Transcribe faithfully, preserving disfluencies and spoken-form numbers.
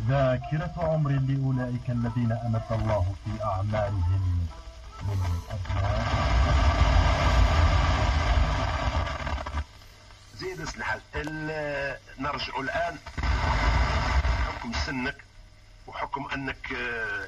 ذاكرة عمر لأولئك الذين أمد الله في أعمارهم من أبناء. زيد الحل. نرجع الآن حكم سنك وحكم أنك